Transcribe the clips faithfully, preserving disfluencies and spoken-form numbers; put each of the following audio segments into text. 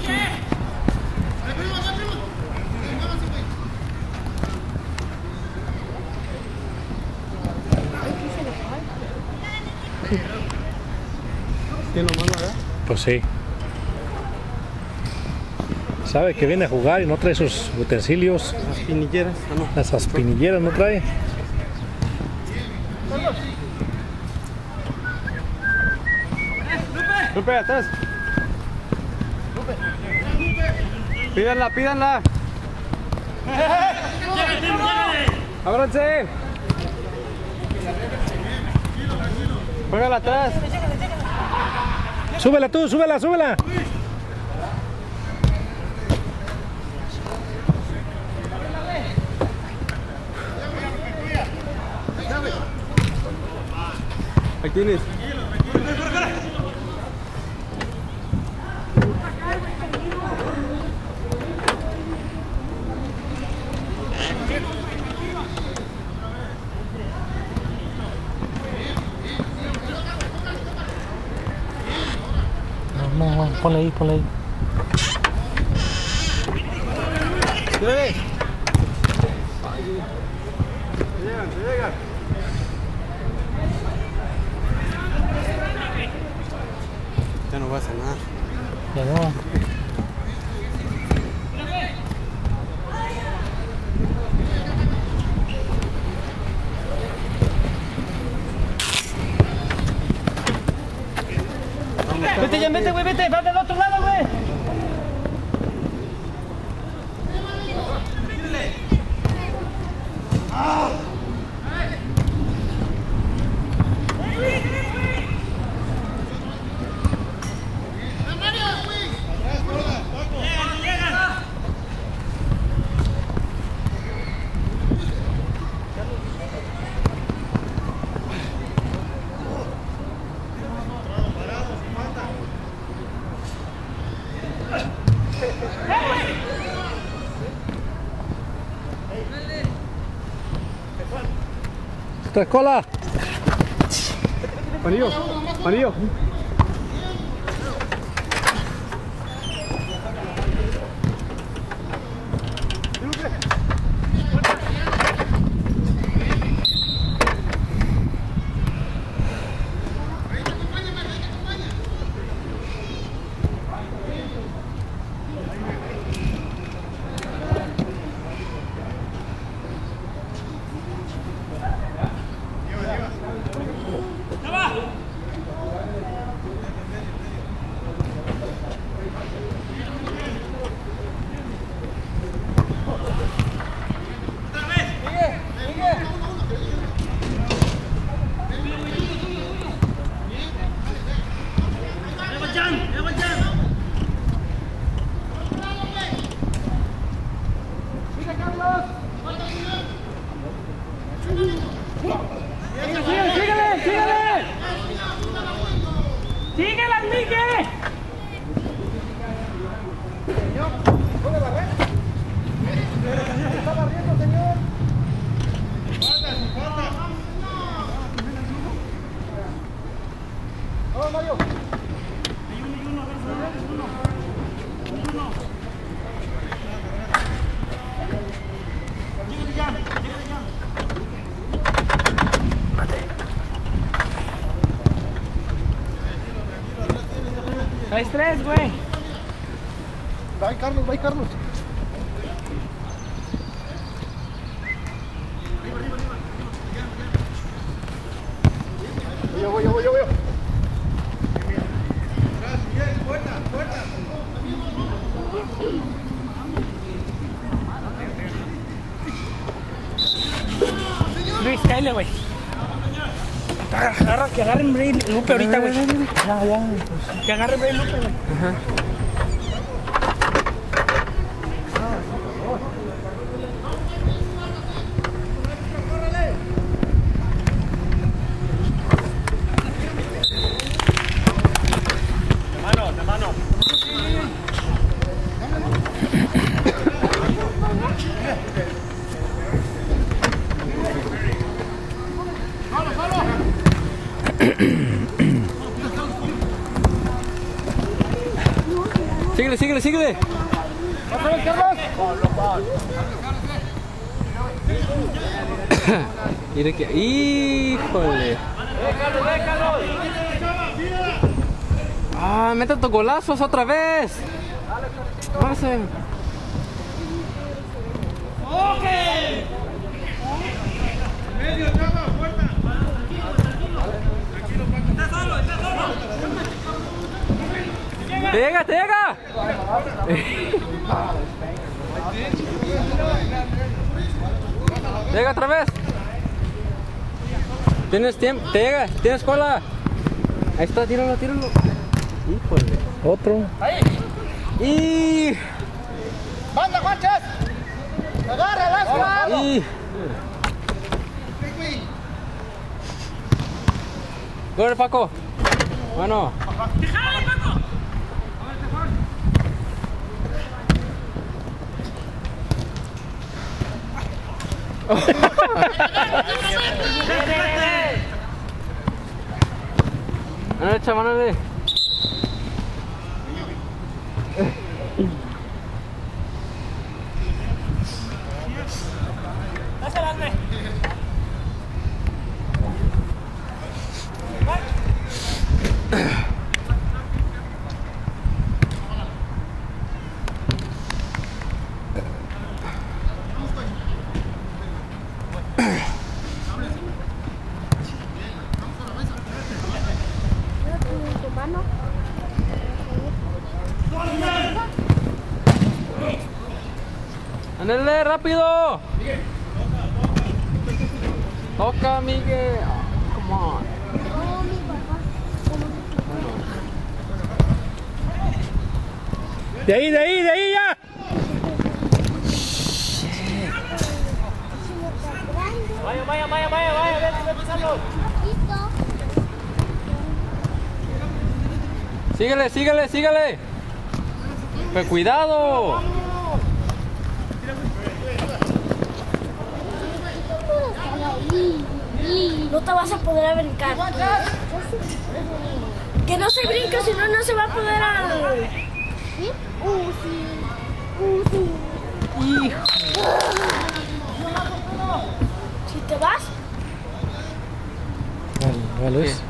¿Quién lo manda, verdad? Pues sí. Sabe que viene a jugar y no trae sus utensilios. Las pinilleras, ah, no. Esas pinilleras no trae. Lupe, atrás. Pídanla, pídanla. Ábranse. Juégala atrás. Súbela tú, súbela, súbela. Ahí tienes. No, no, ponle ahí, ponle ahí. ¡Tírale! Se llegan, se llegan. Ya no va a cenar. Ya no. Vete, ya vete, güey, vete, va del otro lado, güey. ¡Tres cola! Panillo, panillo. Traes tres, güey. Va Carlos, va Carlos. Yo voy, yo voy, yo voy. Puerta, puerta. Luis, cáele, güey. Agarra, que agarren Bray Lupe ahorita, güey. Ya, ya. Que agarren Bray Lupe, güey. Ajá. Síguele, síguele, síguele, síguele. ¡Otra vez, Carlos! Mire que... ¡Híjole! ¡Ah, mete tus golazos otra vez! ¡Pase! Medio, chava, puerta. Está solo, está solo. ¡Te llega, te llega! Llega otra vez. Tienes tiempo, te llega, tienes cola. Ahí está, tíralo, tíralo. Híjole. Otro. Y. ¡Banda, Juanches! ¡Agarra, lástima! Y. Corre, Paco. Bueno. ¡Déjale, Paco! Ándale, chaval, ándale. Dásela, güey. Ándale, rápido. Toca, Miguel. Oh, come on. De ahí, de ahí, de ahí ya. Vaya, vaya, vaya, vaya, vaya, ven, ven, pisarlo. Síguele, síguele, síguele. Pero cuidado. No te vas a poder brincar. Que no se brinca, si no, no se va a poder. A... Uh, sí. Uh, sí. Hijo. Si te vas, ¿Cuál es?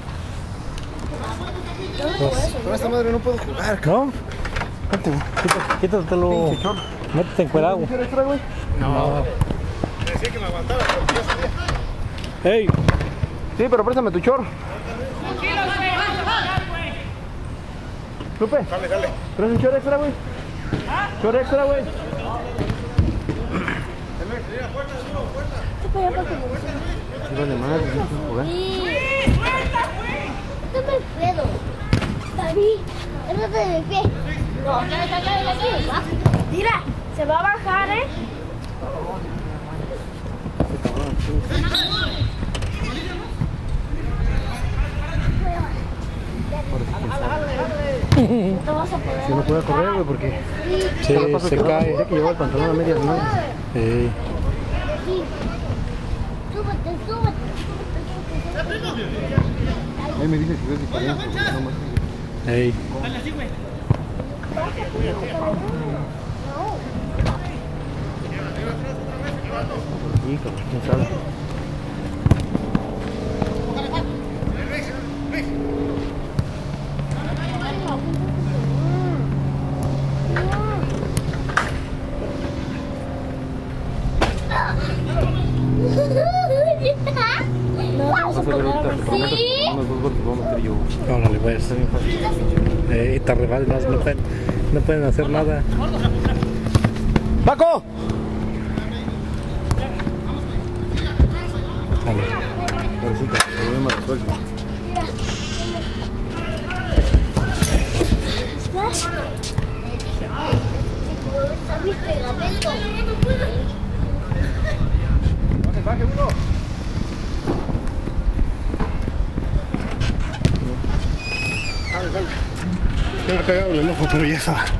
No. Con esta madre no puedo jugar. ¿No? Quítate, quítatelo. Métete en cueragua. extra, güey? No. Decía que me aguantaba, pero ya salía. Ey. Sí, pero préstame tu chor. Lupe. Dale, dale. ¿Traes un chor extra, güey? Chor extra, güey. te para allá para que me Vale madre, no puedo jugar. Sí. Dame el pedo. David, échate de pie. No, ya, ya, ya, ya, ya. Mira, se va a bajar, ¿eh? No te vas a poder. Si no puedo correr, güey, porque Sí, se cae. sé que llevo el pantalón a medias, ¿no? Ey. Sí. Súbete, súbete. Ahí me dice si ves diferente. No más. Ey. Dale así, güey. Hijo, quién sabe. Vamos a ver ahorita, te prometo que unos dos golpes vamos a meter yo. Órale, pues. Está bien fácil. Ey, está re fácil, no, no pueden, no pueden hacer nada. ¡Paco! Dale. Pobrecita, lo voy a matar suelto. Baje, baje uno. Dale, dale. Tengo cagado el ojo, pero ya estaba.